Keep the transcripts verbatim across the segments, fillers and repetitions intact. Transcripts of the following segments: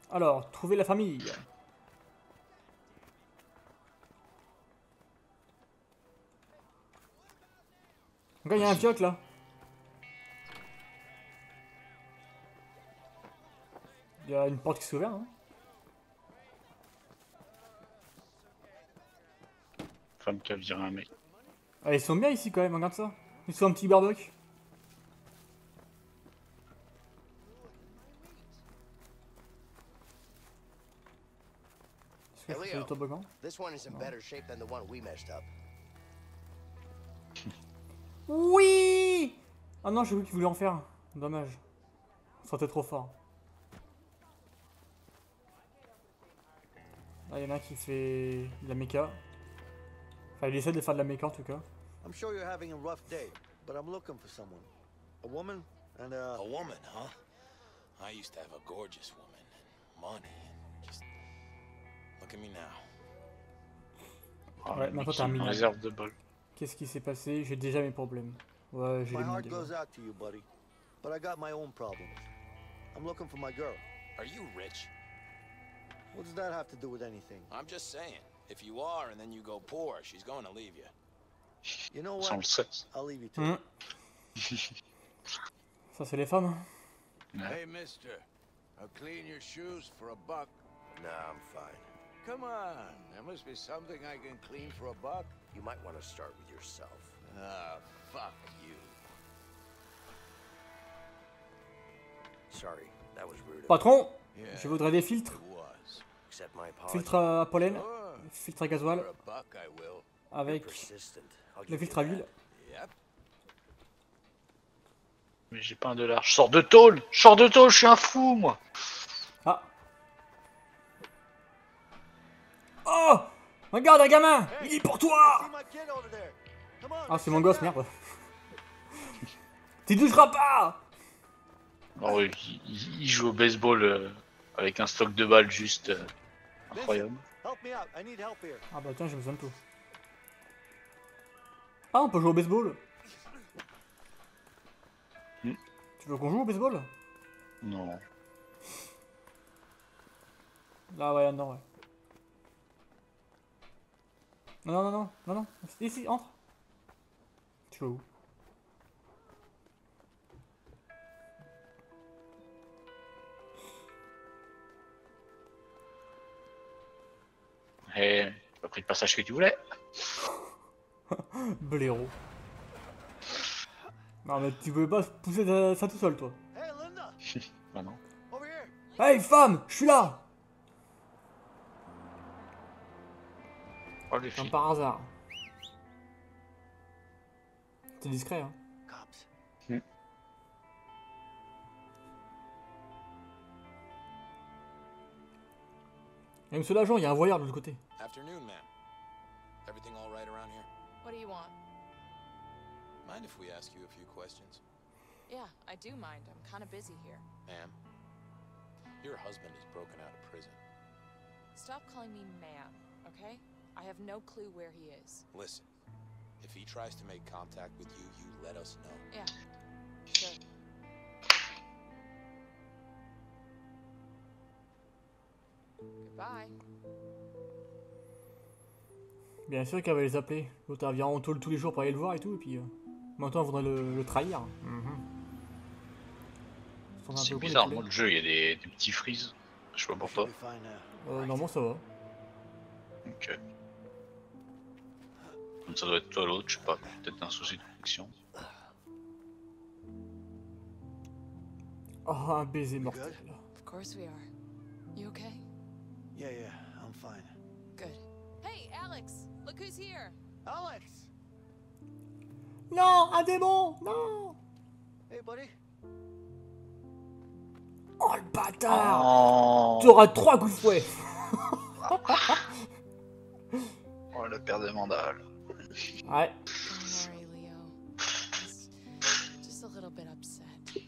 Alors, trouver la famille. Regarde, il y a un fioc là. Il y a une porte qui s'ouvre. Hein. Femme qui a viré un mec. Ah, ils sont bien ici quand même, regarde ça. Ils sont un petit barbecue. Hey Leo, this one is in better shape than the one we messed up. Oui. Ah non, j'ai vu qu'il voulait en faire. Dommage. Ça sentait trop fort. Là, il y en a un qui fait de la méca. Enfin, il essaie de faire de la méca en tout cas. I'm sure you're having a rough day, but I'm looking for someone. A woman and a... A woman, huh? I used to have a gorgeous woman. Money. Just... Look at me now. Oh, Ouais, maintenant t'as un minable. Réserve de bol. Qu'est-ce qui s'est passé? J'ai déjà mes problèmes. Ouais, j'ai My les heart miens goes déjà. out to you, buddy. But I got my own problems. I'm looking for my girl. Are you rich? What does that have to do with anything? I'm just saying. If you are and then you go poor, she's going to leave you. You know Sans le what? sexe. I'll leave you to Mmh. it. Ça, c'est les femmes. Hein. Hey, mister. I'll clean your shoes for a buck. Nah, I'm fine. Come on. There must be something I can clean for a buck. You might want to start with yourself. Ah, fuck you. Sorry, that was rude. Patron, Yeah, je voudrais des filtres. it was. Accept my apology. Filtre à pollen, Sure. filtre à gasoil, For a buck, I will. avec Persistent. I'll le give you filtre à that. huile. Yep. Mais j'ai pas un dollar. Je sors de tôle. Je sors de tôle. Je suis un fou, moi. Ah. Oh, regarde un gamin, il est pour toi. See my kid over there. Come on. Ah, c'est mon gosse, merde. T'y toucheras pas. Oh, il, il- il joue au baseball euh, avec un stock de balles juste euh, incroyable. Help me out. I need help here. Ah bah tiens, j'ai besoin de tout. Ah, on peut jouer au baseball. Hmm. Tu veux qu'on joue au baseball? Non. Là, ouais, non, ouais. Non, non, non, non, non, non. Ici, entre. Tu vas où? Et t'as pas pris le passage que tu voulais. Blaireau. Non, mais tu peux pas pousser ça, ça tout seul, toi. Hey, Linda. Bah non. Over here. Hey, femme, je suis là. Oh, les Comme filles. par hasard. T'es discret, hein. Cops. Et monsieur l'agent, il y a un voyeur de l'autre côté. Afternoon, ma'am. Everything all right around here? What do you want? Mind if we ask you a few questions? Yeah, I do mind. I'm kind of busy here. Ma'am, your husband is broken out of prison. Stop calling me ma'am, okay? I have no clue where he is. Listen, if he tries to make contact with you, you let us know. Yeah, sure. Goodbye. Bien sûr qu'elle va les appeler. L'autre elle vient en tôle tous les jours pour aller le voir et tout, et puis... Euh, maintenant, elle voudrait le, le trahir. Mhm. Ça semble un C'est peu con, bizarre, les moi coulées. le jeu il y a des, des petits freezes. Je sais pas pourquoi. Should be fine now. Euh, normalement, ça va. Ok. Comme ça doit être toi l'autre, je sais pas. Peut-être un souci de connexion. Oh, un baiser mortel. Of course we are. You okay? Yeah, yeah. I'm fine. Good. Hey, Alex! Look who's here! Alex. Non, un démon. Non. Hey, buddy. Oh, le bâtard. Oh, Tu auras trois coups de fouet. oh la paire de mandales. Ouais. Don't worry, Leo. Just, just a little bit upset.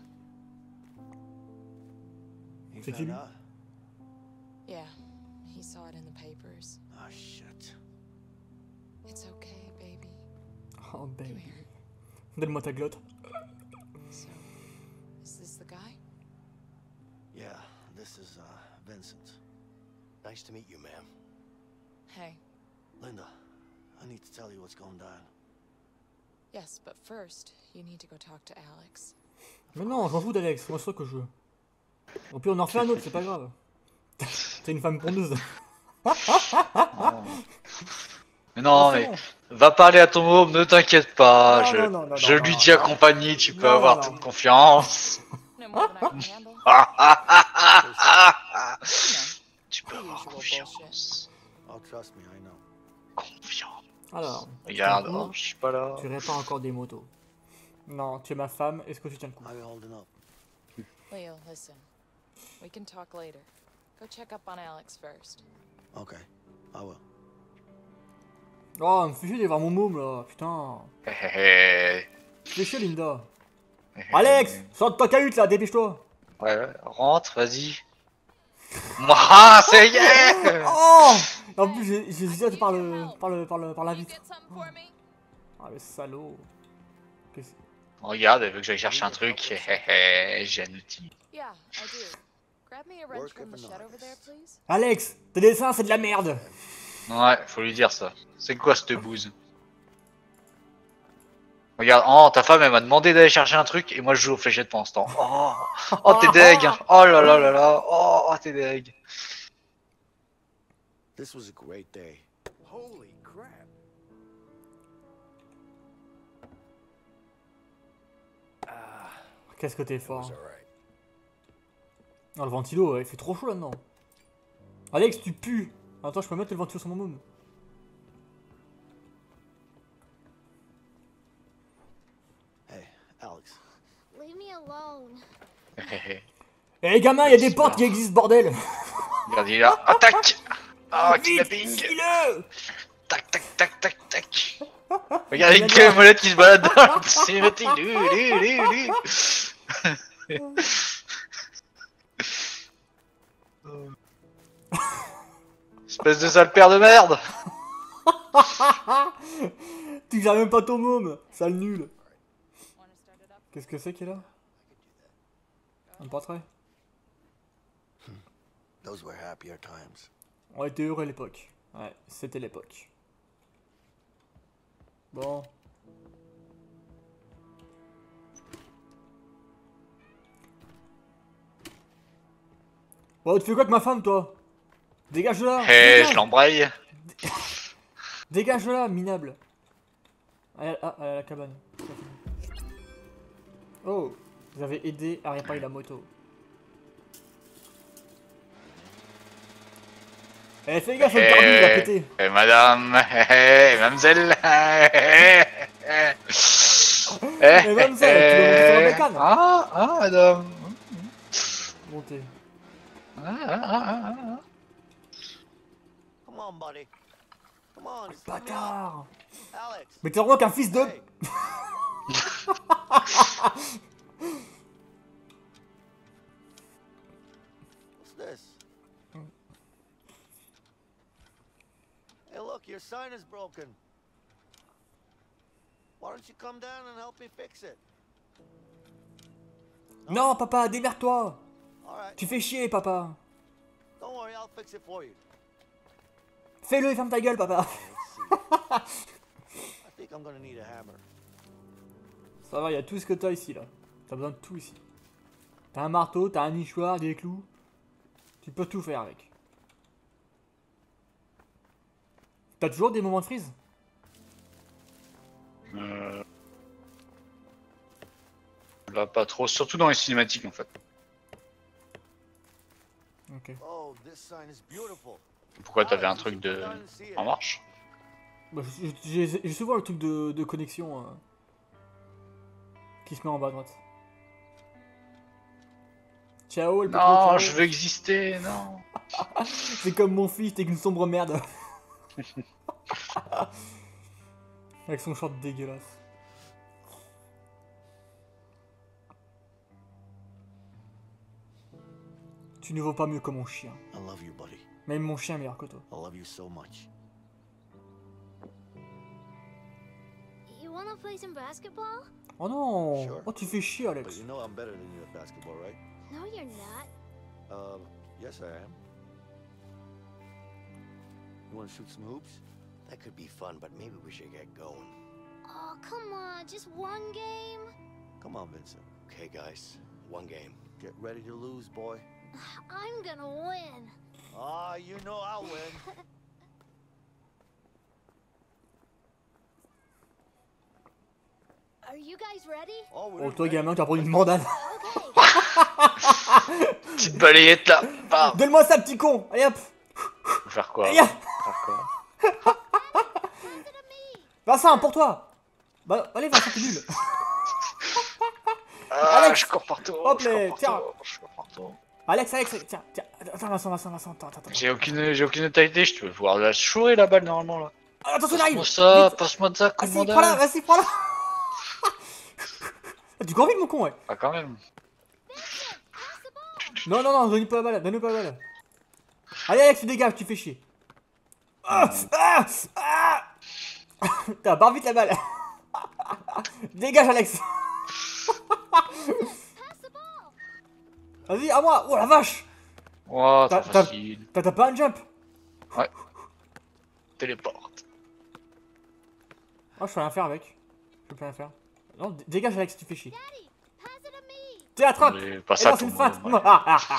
You C'est qui, found lui? out? Yeah, he saw it in the papers. Oh shit. It's okay, baby. Oh, Come baby. here. Donne-moi ta glotte. So, is this the guy? Yeah, this is uh Vincent. Nice to meet you, ma'am. Hey. Linda, I need to tell you what's going down. Yes, but first, you need to go talk to Alex. Mais non, je m'en fous d'Alex, moi c'est toi que je veux. Au pire on en refait un autre, c'est pas grave. T'es une femme pondeuse. Mais non, Oh, c'est mais bon. va parler à ton môme, ne t'inquiète pas. Non, je non, non, non, je non, lui non, dis non. accompagné, tu peux Non, avoir non. toute confiance. No more than I can handle. Tu peux The avoir usual confiance. Oh, trust me, I know. Confiance. Alors, Regarde, tu tiens le oh, coup, je suis pas là. tu répares encore des motos. Non, tu es ma femme, est-ce que tu tiens le coup? How are you holding up? Leo, listen. We can talk later. Go check up on Alex first. Okay, I will. Oh, me fait chier d'aller voir mon môme là, putain. Hé, hé, hé. Tu fais chier Linda. Hé, hé. Alex, sors de ta cahute là, dépêche-toi. Ouais, ouais, rentre, vas-y. Moi, ça y est. Oh, en plus j'ai j'ai hésité par le, par le, par le, par la You vitre. get something for me? Ah le salaud. Qu'est-ce- Regarde, elle veut que j'aille chercher un truc. Hé, hé, hé, j'ai un outil. Yeah, I do. Grab me a wrench Work from the if shed not. over there, please. Alex, tes dessins c'est de la merde. Ouais, faut lui dire ça. C'est quoi cette bouse? Regarde, oh, ta femme elle m'a demandé d'aller chercher un truc et moi je joue aux fléchettes pendant ce temps. Oh, oh t'es deg. Oh là là là là. Oh, oh t'es deg. This was a great day. Holy crap. Qu'est-ce que t'es fort. All right. Oh le ventilo, il fait trop chaud là-dedans. Alex, tu pues. Attends, je peux mettre le ventilo sur mon môme. Hey, Alex. Leave me alone. Hé, hé, hé. Eh les gamins, il y a des portes qui existent, bordel. Regarde, il est là. Attaque. Oh, Vite, kidnapping. suis-le. Tac, tac, tac, tac, tac. Regarde, il y a une molette qui se balade dans le cinématique. Lu, lu, lu, lu. Espèce de sale père de merde. Tu gères même pas ton môme, sale nul. Wanna start it up? Qu'est-ce que c'est qu'il y a là? Un portrait. Those were happier times. On était heureux à l'époque. Ouais, c'était l'époque. Bon. Bon, tu fais quoi avec ma femme, toi? Dégage de là. Eh, Dégage. je l'embraye. Dégage de là, minable. Allez, ah, à la cabane. Oh, vous avez aidé à réparer la moto. Eh, fais gaffe, le carbu, il va péter. Eh, madame, eh, eh, mademoiselle. Eh, eh, eh, Eh, mademoiselle, tu veux monter sur la bécane? Ah, ah, madame. Montez. Ah, ah, ah, ah. Come on, buddy. Come on, just let me out. Bâtard. Alex. Mais t'es vraiment qu'un fils de... Hey. What's this? Hey, look, your sign is broken. Why don't you come down and help me fix it? Non, papa, démerde-toi. All right. Tu fais chier, papa. Don't worry, I'll fix it for you. Fais-le et ferme ta gueule, papa. Let's see. I think I'm gonna need a hammer. Ça va, il y a tout ce que t'as ici, là. T'as besoin de tout ici. T'as un marteau, t'as un nichoir, des clous. Tu peux tout faire avec. T'as toujours des moments de freeze? Euh... Là, pas trop, surtout dans les cinématiques en fait. Ok. Oh, this sign is beautiful. Pourquoi t'avais un truc de... en marche? Bah, j'ai j'ai souvent le truc de, de connexion euh, qui se met en bas à droite. Ciao, le Non, ciao. je veux exister, non. C'est comme mon fils, t'es qu'une sombre merde. Avec son short dégueulasse. Tu ne vaux pas mieux que mon chien. I love you, buddy. Même mon chien est meilleur que toi. I love you so much. You wanna play some basketball? Oh non. Sure. Oh, tu fais chier, But Alex. you know I'm better than you at basketball, right? No, you're not. Um, yes I am. You want to shoot some hoops? That could be fun, but maybe we should get going. Oh, come on, just one game? Come on, Vincent. Okay, guys. One game. Get ready to lose, boy. I'm gonna win. Ah, you know I'll win. Are you guys ready? Oh, we're Oh, toi, ready. gamin, tu vas prendre une mandale. Okay. Petite balayette là. Bam. Donne-moi ça, petit con. Allez hop. Faut faire quoi? Allez, Faut hop. faire quoi? Pass it to me. Vincent, pour toi. Bah, allez, Vincent, t'es nul. Ah, Alex. je cours partout. Hop, je cours les- partout, tiens. je cours partout. Alex, Alex, tiens, tiens. Attends, Vincent, Vincent, Vincent, attends, attends. J'ai aucune, j'ai aucune taille, je peux pouvoir la chourer la balle normalement là. Ah, attention, il arrive. Passe-moi ça, Vite. passe-moi ça, Vas-y, commandant. prends-la, vas-y, prends-la. Tu cours vite, mon con, ouais. Ah, quand même. Non, non, non, donne-lui pas la balle, donne-lui pas la balle. Allez, Alex, tu dégages, tu fais chier. Ah, ah, ah. T'as barre vite la balle. Dégage, Alex. Vas-y, à moi. Oh la vache. Oh, T'as- c'est t'as- facile. T'as t'as pas un jump? Téléporte. Oh, je peux rien faire avec. Je peux rien faire. Non, d- dégage, Alex, tu fais chier. Daddy, pass it to me. Tu l'attrapes. Mais pas Et ça non, c'est pour une moi, feinte. ouais.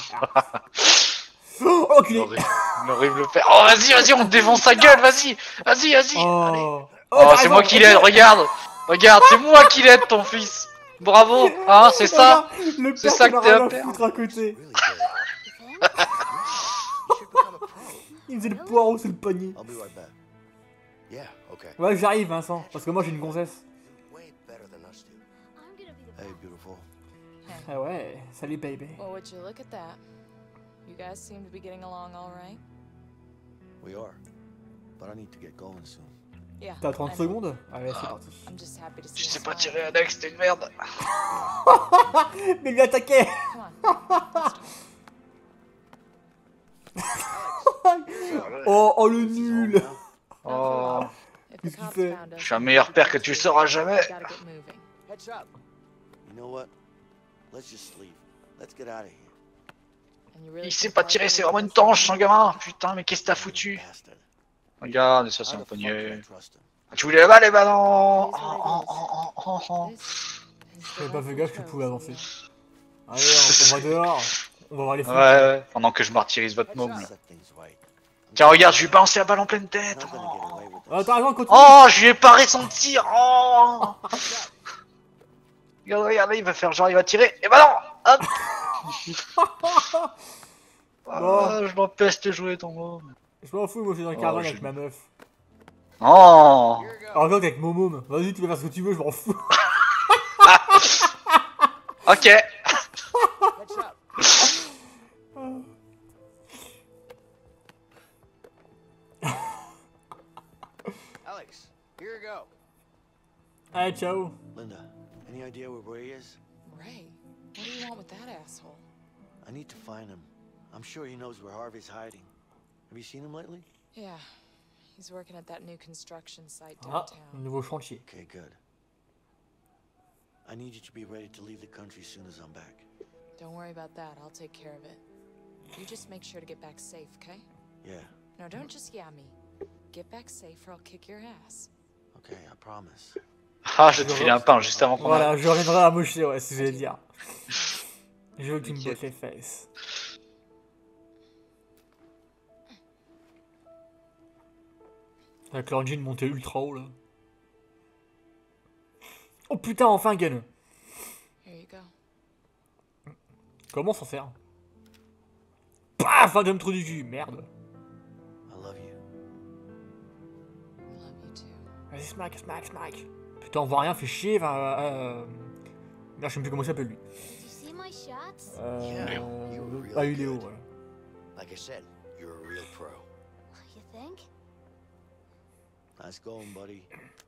Oh, enculé. L'horrible l'horrible père. Oh, vas-y, vas-y, on te défonce sa gueule, vas-y. Vas-y, vas-y. Allez. Oh, Oh, t'as c'est raison, moi qui ok. l'aide, regarde. Regarde, c'est moi qui l'aide, ton fils. Bravo, hein, c'est ça. Regarde, le C'est père ça qui que n'a t'es rien à à perdre. foutre à côté. Really good. Vin? You should become a pro. Il faisait le poireau sur le panier. I'll be right back. Yeah, okay. Ouais, j'arrive, Vincent, parce que moi j'ai une gonzesse. Way better than us two. I'm gonna be the Hey, beautiful. Ah ouais, salut, baby. Well, would you look at that? You guys seem to be getting along all right. We are. But I need to get going soon. Yeah. T'as I trente know. secondes? Allez, c'est parti. I'm just happy to see Tu you sais pas smile. tirer Alex, t'es une merde. Mais lui attaquer. Come on. Oh, oh le nul. Oh, If the Qu'est-ce qu'il cops fait? found us, je suis un meilleur père que tu le seras jamais. we gotta get moving. Heads up. You know what? Let's just leave. Let's get out of here. And you really Il sait think pas Mark tirer, will c'est leave vraiment une us tanche, son alone? gamin. Putain, mais qu'est-ce que t'as foutu? Bastard. Regarde, ça c'est How un the fuck can I poignet. trust him? Tu voulais la balle, eh ben non. It is Oh, what oh, it oh, oh, oh, oh. is. This is the J'avais pas life fait we gaffe que tu chose, pouvais avancer. Elliot. Allez, on, on va dehors. On va voir les Ouais, flics. ouais, pendant que je martyrise votre Let's môme. là. set things right. Tiens, regarde, je lui ai balancé la balle en pleine I'm tête. not gonna get away with Ah, this. t'as raison, continue. Oh, je lui ai paré son tir. Oh. Regarde, regarde, il va faire genre, il va tirer. Et bah non. Hop. Ah, je m'empeste de jouer ton môme. Je m'en fous, moi je suis dans le Oh, caravane j'ai- avec ma meuf. Oh. Here goes. Alors, regarde avec mon môme. Vas-y, tu peux faire ce que tu veux, je m'en fous. Ok. Heads up. Alex, here you go. Allez, ciao. Linda, any idea where Ray is? Ray, what do you want with that asshole? I need to find him. I'm sure he knows where Harvey's hiding. Have you seen him lately? Yeah, he's working at that new construction site Ah, downtown. nouveau chantier. Okay, good. I need you to be ready to leave the country as soon as I'm back. Don't worry about that. I'll take care of it. You just make sure to get back safe, okay? Yeah, No, don't just yeah me. Get back safe or I'll kick your ass. okay, I promise. Ah, je vais te filer un pain juste avant qu'on Voilà, arrive. je reviendrai à mocher, ouais, c'est ce que j'allais dire. Je veux que tu me bottes les fesses. Avec l'engine montée ultra haut là. Oh putain, enfin gun. Here you go. Comment s'en sert? Paf, un gun trou du cul, merde. I love you. Love you too. Vas-y, smack, smack, smack. Putain, on voit rien, fait chier, va. Euh... Là, je sais même plus comment il s'appelle lui. Did you see my shots? Euh... Yeah, you were really Ah, il est haut, good. voilà. Like I said, you're a real pro. You think? Nice going, buddy.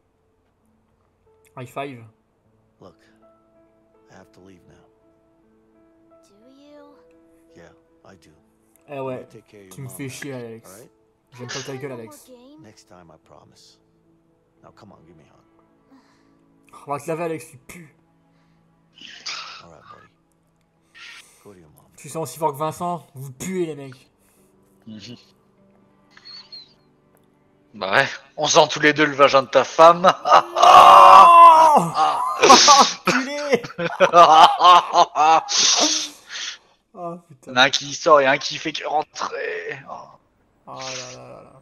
High five. Look, I have to leave now. Do you? Yeah, I do. Eh ouais, Take care of tu your me mom, fais chier, Alex. all right? J'aime pas ta gueule, One more Alex. game? Next time, I promise. Now, come on, give me a hug. On va te laver, Alex, tu pues. All right, buddy. Go to your mom. Tu sens aussi fort que Vincent, vous puez, les mecs. Mhm. Bah ouais, on sent tous les deux le vagin de ta femme. Oh Culé. Oh putain. Il y en a un qui sort et un qui fait que rentrer. Oh, Oh là là là là.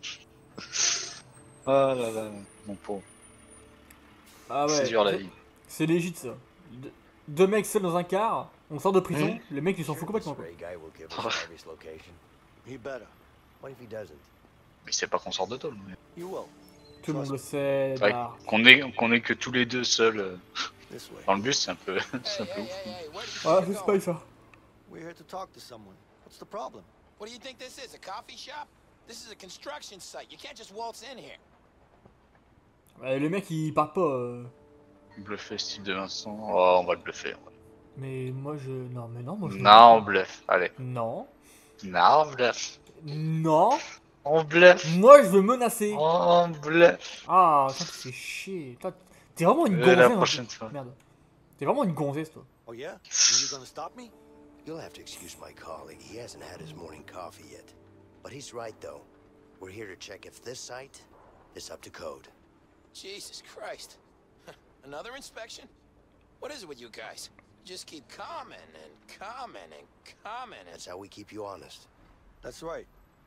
oh là là, mon pauvre. Ah ouais. C'est dur la vie. C'est légit ça. De- Deux mecs seuls dans un car, on sort de prison, Mmh. le mec il s'en fout Sure, complètement this quoi. Ray guy will give us Harvey's location. He better. What if he doesn't? Mais c'est pas qu'on sort de tôle. Mais... You will. Tout le monde le sait, Ouais, Dark. qu'on est, qu'on est que tous les deux seuls euh, This way. dans le bus, c'est un peu, c'est un peu ouf. Ah, c'est pas ça. We're here to talk to someone. What's the problem? What do you think this is, a coffee shop? This is a construction site. You can't just waltz in here. Ouais, le mec il parle pas. euh, Bluffer style de Vincent. Oh, on va le bluffer. Mais moi je. Non, mais non, moi je. Non, on bluffe. Allez. Non. Non, on bluffe. Non. On bluffe. Moi je veux menacer. On bluffe. Ah, toi tu fais chier. Toi, t'es vraiment une Euh, gonzesse. la hein, prochaine toi. fois. Merde. T'es vraiment une gonzesse toi. Oh yeah? And you gonna stop me? You'll have to excuse my colleague. He hasn't had his morning coffee yet. But he's right, though. We're here to check if this site is up to code. Jesus Christ. Another inspection? What is it with you guys? You just keep commenting and commenting and commenting. That's how we keep you honest. That's right.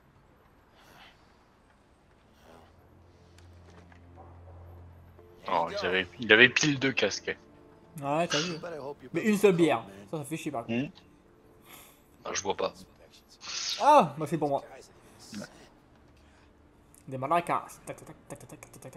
Here Oh, you il go. avait, il avait pile de casquettes. Ouais, t'as vu. Better hope you Mais put une some seule code, bière. man. Ça, ça fait chier par contre. Hmm. Ah, je vois pas. Ah, bah c'est pour moi. Guys, insane. Des maracas. Tac, tac, tac, tac, tac, tac, tac, tac.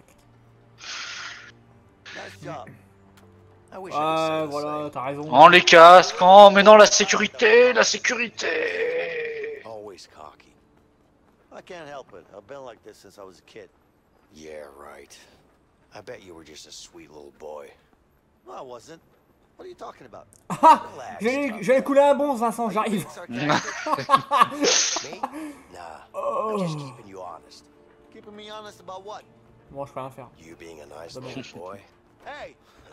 Nice job. I wish I could say Ouais, the voilà, same. t'as raison. On les casque, oh, mais non, la sécurité, la sécurité. Always cocky. I can't help it. I've been like this since I was a kid. Yeah, right. I bet you were just a sweet little boy. No, I wasn't. What are you talking about? Ah, Relax, j'allais tough j'allais guy. couler un bon, Vincent, j'arrive. Being sarcastic? Me? Nah. Oh. I'm just keeping you honest. Keeping me honest about what? Bon, je peux rien faire. You being a nice Bah, little boy. Hey!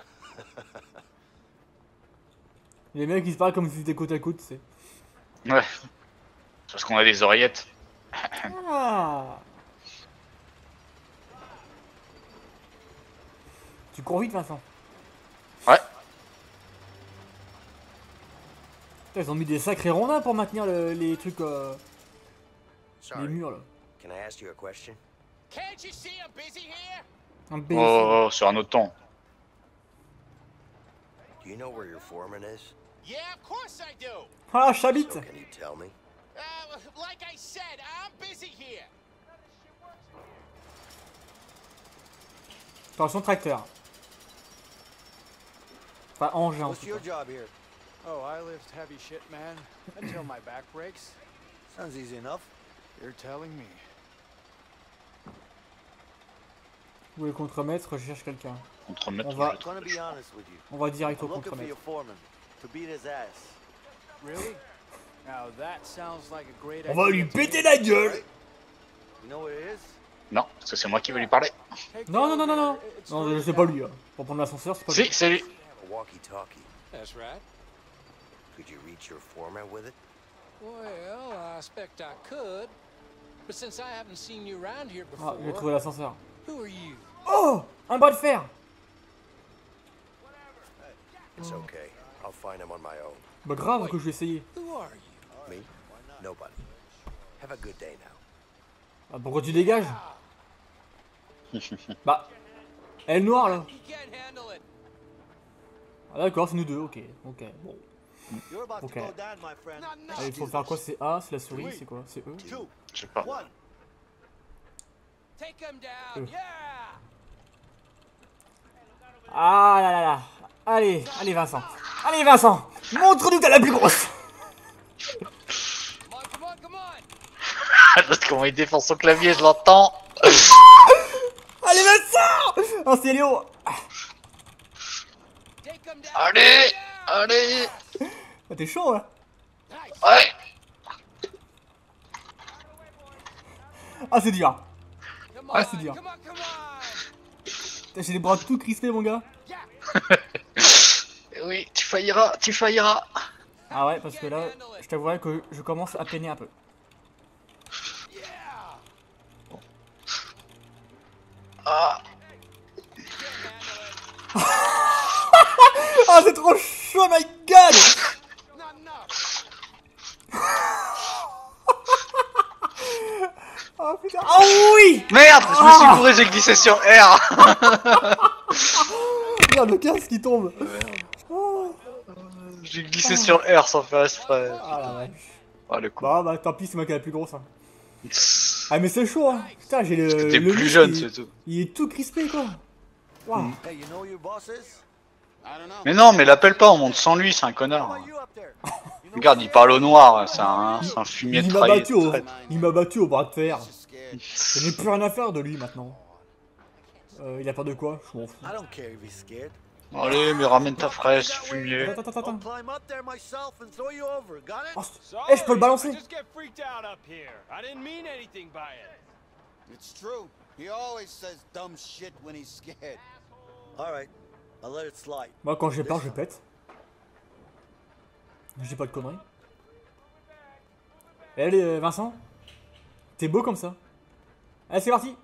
Les mecs ils se parlent comme si c'était côte à côte, tu sais. Ouais. Parce qu'on a des oreillettes. Ah. Tu cours vite, Vincent. Ouais. Putain, ils ont mis des sacrés rondins pour maintenir le- les trucs, euh, les Sorry. murs là. Can I ask you a question? Can't you see I'm busy here? Un Oh, B S. oh, oh, sur un autre temps. Do you know where your foreman is? Yeah, of course I do. Ah, j'habite. So can you tell me? Uh, like I said, I'm busy here. Attention, tracteur. Enfin, engin en What's tout your cas. job here? Oh, I lift heavy shit, man, until my back breaks. Sounds easy enough. You're telling me. Vous voulez contremaître, je cherche quelqu'un. Contre-maître, On va- je I'm gonna trouve be chaud. honest with you. On va direct au I'm looking for your contremaître. foreman to beat his ass. Really? Now that sounds like a great On va idea lui to me. péter la gueule. You know what it is? Non, parce que c'est moi qui vais lui parler. Take Non, non, the non, non, non. elevator. It's Non, further c'est pas down. lui. Hein. Pour prendre l'ascenseur, c'est pas Si, lui. c'est lui. A walkie-talkie. That's right. Could you reach your foreman with it? Well, I expect I could. But since I haven't seen you around here Ah, j'ai before, trouvé l'ascenseur. who are you? Oh, un bras de fer. It's okay. I'll find him on my own. Bah grave que je vais essayer. Who are you? Me? Nobody. Have a good day now. Ah, pourquoi tu dégages? Bah, elle est noire là. You can't handle it. Ah d'accord, c'est nous deux, ok, ok, bon. You're about Okay. to go down, my friend. No, no. Allez, il faut faire quoi? C'est A, c'est la souris, c'est quoi? C'est E? Two, Je sais pas. one. Take him down. Euh. Yeah. Ah là là là. Allez, allez Vincent. Allez Vincent, montre-nous que t'as la plus grosse. Come on, come on, come on. Parce comment il défend son clavier, je l'entends. Allez Vincent. Oh c'est Léo. Take him down. Allez, Yeah. allez. Ah, t'es chaud hein. Nice. Ouais. Ah c'est dur. Come Ah, on, c'est dur. come on, come on. Putain, j'ai les bras tout crispés mon gars. Oui, tu failliras, tu failliras. Ah ouais, parce que là, je t'avouerai que je commence à peiner un peu. Yeah. Ah. Ah, c'est trop chaud, my god! Oh putain. Oh oui! Merde, je me suis bourré, j'ai glissé sur R. Regarde le casque qui tombe. Oh. J'ai glissé sur R sans faire exprès. Ah la vache. Oh le coup. Bah bah tant pis, c'est moi qui ai la plus grosse. Hein. Ah mais c'est chaud hein. Putain, j'ai le. T'es le plus muscle, jeune, il- c'est tout. Il est tout crispé quoi. Waouh. Hey, you know who your boss is? I don't know. Mais non, mais l'appelle pas, on monte sans lui, c'est un connard. How about you up there? You know Regarde, il parle au noir, c'est un, c'est un fumier Il de m'a trahi. battu au. traître. Il m'a battu au bras de fer. Just scared. Je n'ai plus rien à faire de lui maintenant. Euh, il a peur de quoi? Je m'en fous. I don't care if he's scared. Allez, mais ramène ta fraise, fumier. Attends, attends, I'll attends. climb up there myself and throw you over. Got it? Oh, eh, je peux le balancer. I just get freaked out up here. I didn't mean anything by it. It's true. He always says dumb shit when he's scared. All right. I'll let it slide. Moi quand j'ai peur, je pète. Je dis pas de conneries. Et allez, euh, Vincent. T'es beau comme ça. Allez, c'est parti.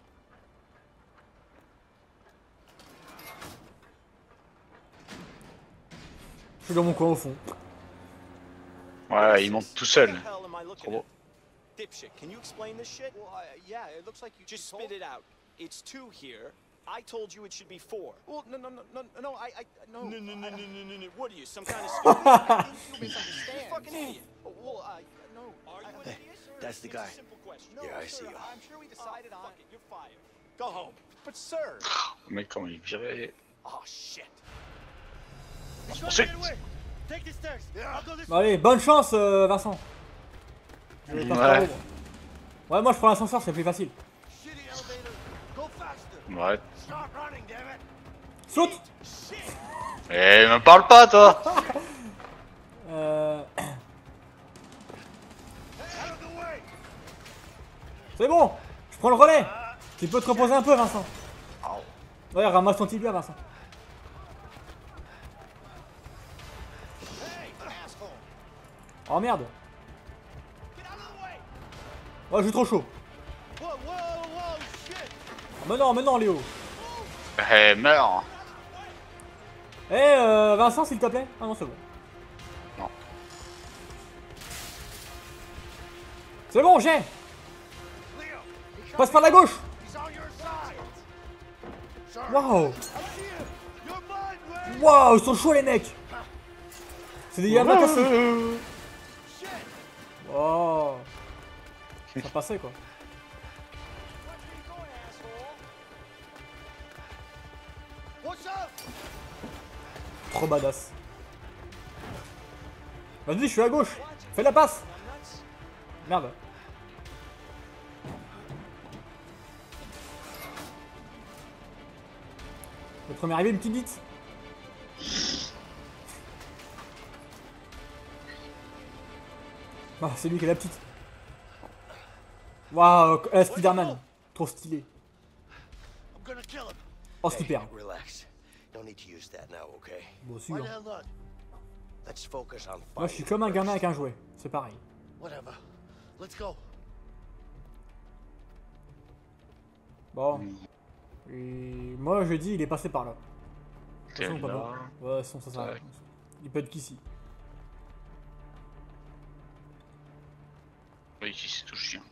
Je suis dans mon coin au fond. Ouais, il monte tout seul. Trop beau. Dipshit, can you explain this shit? Well, uh, yeah, it looks like you just spit it out. It's two here. I told you it should be four. Well, no, no, no, no, no, I, I, no. No, no, no, no, no, no, no. What are you, some kind of stupid? I think you misunderstand. You're a fucking idiot. Well, I, no. Are you an Hey, idiot? Sir, that's the it's a guy. simple question. No, Yeah, I sir, see you. I'm sure we decided on. Fuck it, you're fired. Go home. But sir. Le mec, comment il est viré. Oh shit. Ensuite. Take the stairs. I'll go this Bon, allez, bonne chance, euh, Vincent. Je vais pas Ouais. faire l'ombre. Ouais, moi je prends l'ascenseur, c'est plus facile. shitty elevator. Go faster. Ouais. Start running, damn it. Saute. Eh, me parle pas, toi. Euh... Out of the way. C'est bon. Je prends le relais. Tu peux te reposer un peu, Vincent. Ouais, ramasse ton tibia, Vincent. Oh merde. Oh, je suis trop chaud. Whoa, whoa, whoa, shit. Mais non, mais non, Léo. Eh, meurs. Eh, euh, Vincent, s'il te plaît. Ah non, c'est bon. Non. C'est bon, j'ai. Passe par la gauche. He's on your side. Waouh. I see him. You're mine, Ray. Waouh, ils sont chauds, les mecs. C'est des Yamakasi. Shit. Oh. Ça passait, quoi. What's up? Trop badass. Vas-y, je suis à gauche. Fais la passe. Merde. Le premier arrivé, une petite bite. Ah, c'est lui qui est la petite. Waouh, euh, Spider-Man. Trop stylé. I'm gonna kill him. Oh, Hey, super. relax. No need to use that now, okay? Bon, Why sûr. the hell not? Let's focus on Moi, je suis finding comme un the gamin rest. avec un jouet. C'est pareil. Whatever. Let's go. Bon. Et moi, je dis, il est passé par là. De toute T'es façon, pas là. bon. Ouais, de toute façon, ça sert à rien. Tac. Il peut être qu'ici. Oui, ici, c'est tout chien.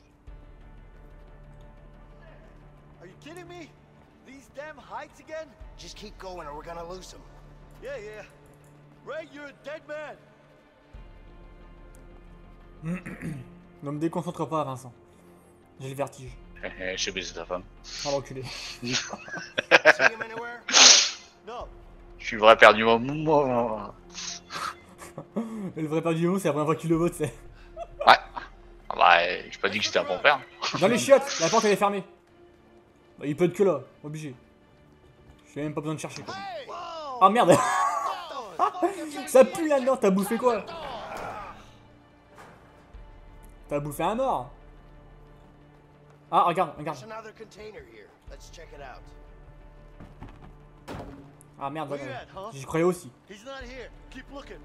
Are you kidding me? These damn heights again? Just keep going or we're gonna lose him. Yeah, yeah. Ray, you're a dead man. Ne me déconcentre pas, Vincent. J'ai le vertige. Eh, eh, j'ai baisé ta femme. Ah, l'enculé. See him anywhere? No. Je suis vrai perdu au moment. Le vrai père du mot, c'est la première fois qu'il le vote, c'est. Ouais. Ah bah, j'ai pas dit que j'étais un bon père. Dans les chiottes, la porte elle est fermée. Bah, il peut être que là, obligé. J'ai même pas besoin de chercher quoi. Ah merde. Ça pue là-dedans, t'as bouffé quoi? T'as bouffé un mort. Ah, regarde, regarde. There's another container here. Let's check it out. Ah merde, Where you regarde. at, huh? J'y croyais aussi. He's not here. Keep looking.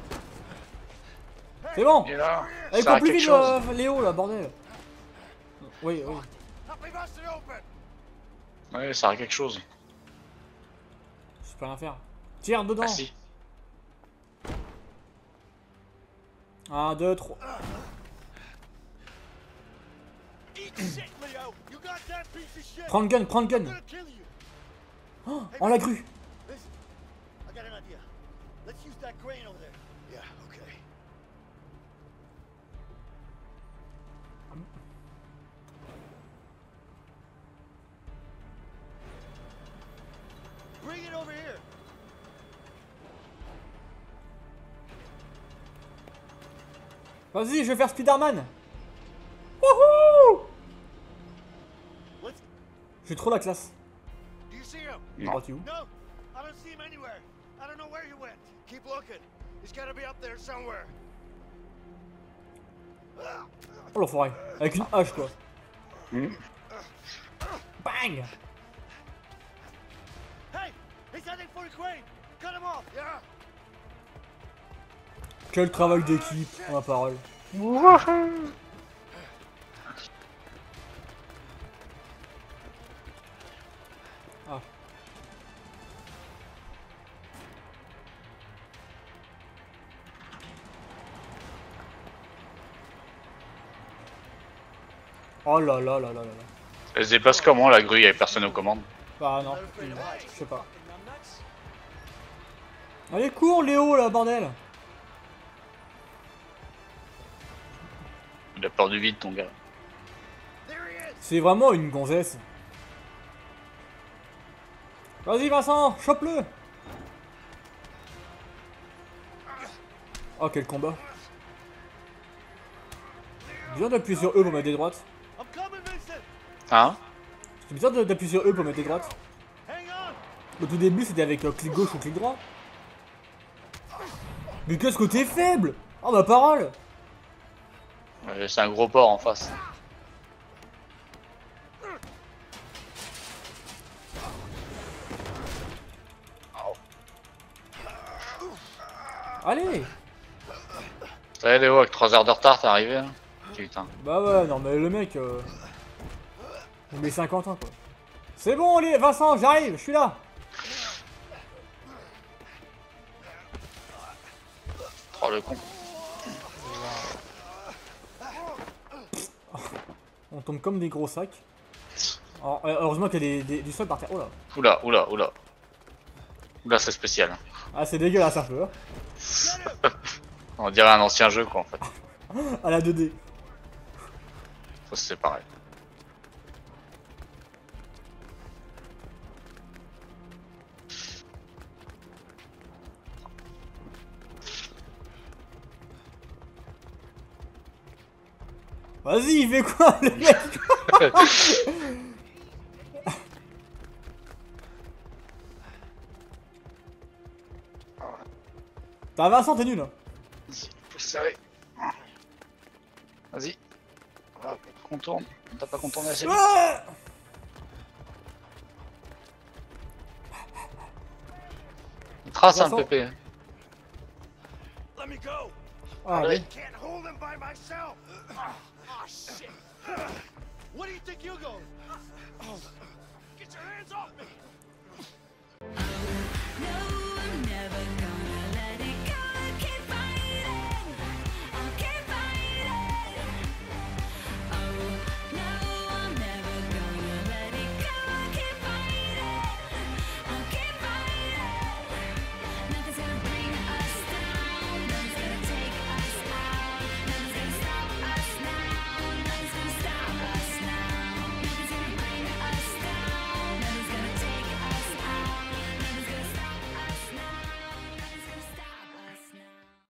C'est bon. Il est là. Allez, Ça a cours plus quelque vite, chose. euh, Léo, là, bordel. Oui, oui. Ouais, ça a quelque chose. Je peux rien faire. Tire dedans. Ah si. un, deux, trois. Prends le gun, prends le gun. Oh, on l'a cru. I got an idea. Let's use that crane over there. Yeah, okay. Bring it over here. Vas-y, je vais faire Spider-Man. Wouhou! Let's. J'ai trop la classe. Do you see him? Il est parti où? No, I don't see him anywhere. I don't know where he went. Keep looking. He's gotta be up there somewhere. Oh l'enfoiré. Avec une hache quoi. Mmh. Bang! Hey, he's heading for the crane. Cut him off. Yeah. Quel travail d'équipe, en ma parole. Ah. Oh là là là là là là. Elle se déplace comment la grue, il y avait personne aux commandes? Bah non, je sais pas. Allez cours Léo là bordel. Il a peur du vide ton gars. C'est vraiment une gonzesse. Vas-y Vincent, chope-le. Oh quel combat. Bien d'appuyer sur E pour mettre des droites. I'm coming, Vincent. Hein? C'est bizarre de- d'appuyer sur E pour mettre des droites. Hang on. Au tout début c'était avec euh, clic gauche ou clic droit. Mais qu'est-ce que t'es faible! Oh ma parole! Euh, C'est un gros porc en face. Allez! Ça y est Léo, avec trois heures de retard, t'es arrivé hein? Putain. Bah ouais, non mais le mec... Euh... Il met cinquante ans quoi. C'est bon, allez, Vincent, j'arrive, je suis là! Oh le con. On tombe comme des gros sacs. Alors, euh, heureusement qu'il y a des, des- du sol par terre. Oh là! Oula, oula, oula. Oula, c'est spécial. Ah, c'est dégueulasse un peu. Hein. On dirait un ancien jeu quoi en fait. À la deux D. Faut se séparer. Vas-y, il fait quoi le mec? T'as Vincent, t'es nul. Hein. Faut se serrer. Vas-y. Hop, contourne. T'as pas contourné assez vite. Ah Trace un Vincent. pépé. Let me go. Ah, Allez. oui. Can't hold him by myself. Oh shit. What do you think you're going?